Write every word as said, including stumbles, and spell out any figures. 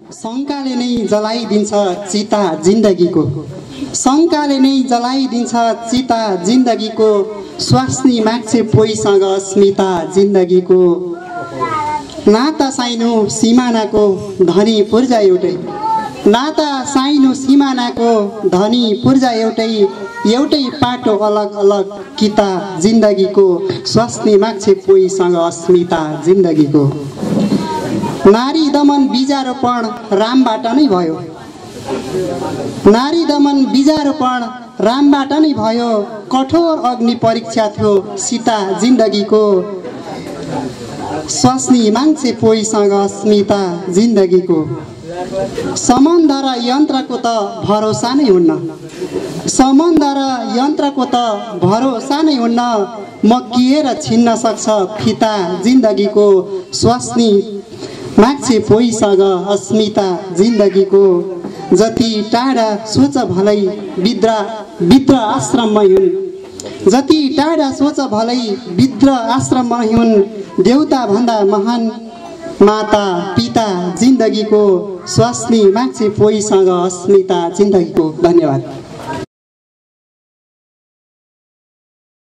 शङ्काले नै जलाइदिन्छ चिता जिन्दगीको, शङ्काले नै जलाइदिन्छ चिता जिन्दगीको, स्वास्नी माग्छे पोइसँग अस्मिता जिन्दगीको। नाता साइनो सिमानाको धनी पूर्जा एउटै, नाता साइनो सिमानाको धनी पूर्जा एउटै, एउटै पाटो अलग अलग किता जिन्दगीको, स्वास्नी माग्छे पोइसँग अस्मिता जिन्दगीको। नारी दमन बीजारोपण रामबाट नै भयो, नारी दमन बीजारोपण रामबाट नै भयो, कठोर अग्नि परीक्षा थियो सीता जिन्दगीको, स्वास्नी माग्छे पोइसँग अस्मिता जिन्दगीको। सम्बन्ध र यन्त्रको त भरोसा नै हुन्न, सम्बन्ध र यन्त्रको त भरोसा नै हुन्न, मकिएर छिन्न सक्छ फिता जिन्दगीको, स्वास्नी माग्छे पोइसँग अस्मिता जिन्दगीको। जति टाढा सोच भलै विद्रा विद्र आश्रममै हुन्, जति टाढा सोच भलै विद्र आश्रममै हुन्, देउता भन्दा महान माता पिता जिन्दगीको, स्वास्नी माग्छे पोइसँग अस्मिता जिन्दगीको। धन्यवाद।